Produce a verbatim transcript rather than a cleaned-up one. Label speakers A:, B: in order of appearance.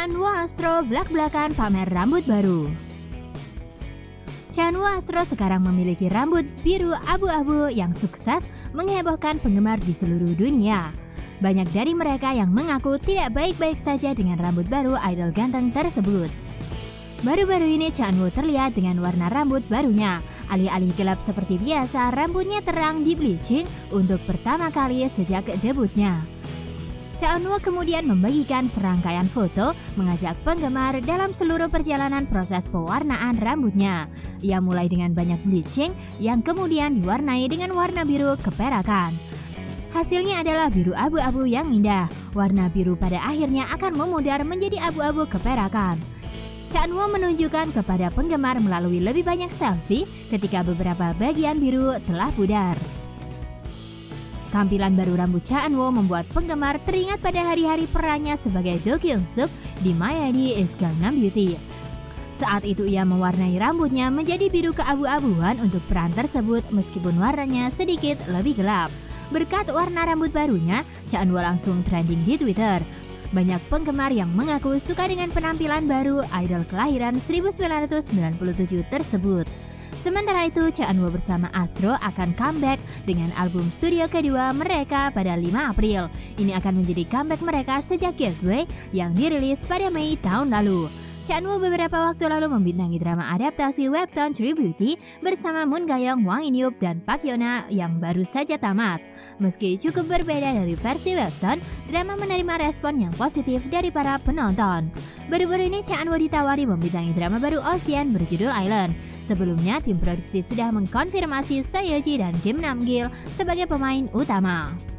A: Chanwoo Astro blak-blakan pamer rambut baru. Chanwoo Astro sekarang memiliki rambut biru abu-abu yang sukses menghebohkan penggemar di seluruh dunia. Banyak dari mereka yang mengaku tidak baik-baik saja dengan rambut baru idol ganteng tersebut. Baru-baru ini Chanwoo terlihat dengan warna rambut barunya. Alih-alih gelap seperti biasa, rambutnya terang di bleaching untuk pertama kali sejak debutnya. Chanwoo kemudian membagikan serangkaian foto mengajak penggemar dalam seluruh perjalanan proses pewarnaan rambutnya. Ia mulai dengan banyak bleaching yang kemudian diwarnai dengan warna biru keperakan. Hasilnya adalah biru abu-abu yang indah. Warna biru pada akhirnya akan memudar menjadi abu-abu keperakan. Chanwoo menunjukkan kepada penggemar melalui lebih banyak selfie ketika beberapa bagian biru telah pudar. Tampilan baru rambut Chanwoo membuat penggemar teringat pada hari-hari perannya sebagai Do Kyung-suk di My I D is Gangnam Beauty. Saat itu ia mewarnai rambutnya menjadi biru keabu-abuan untuk peran tersebut meskipun warnanya sedikit lebih gelap. Berkat warna rambut barunya, Chanwoo langsung trending di Twitter. Banyak penggemar yang mengaku suka dengan penampilan baru idol kelahiran seribu sembilan ratus sembilan puluh tujuh tersebut. Sementara itu, Chanwoo bersama Astro akan comeback dengan album studio kedua mereka pada lima April. Ini akan menjadi comeback mereka sejak Gateway yang dirilis pada Mei tahun lalu. Chanwoo beberapa waktu lalu membintangi drama adaptasi webtoon True Beauty bersama Moon Ga-young, Hwang In-yup, dan Park Hyuna yang baru saja tamat. Meski cukup berbeda dari versi webtoon, drama menerima respon yang positif dari para penonton. Baru-baru ini Chanwoo ditawari membintangi drama baru Ocean berjudul Island. Sebelumnya, tim produksi sudah mengkonfirmasi Seo Ye Ji dan Kim Nam Gil sebagai pemain utama.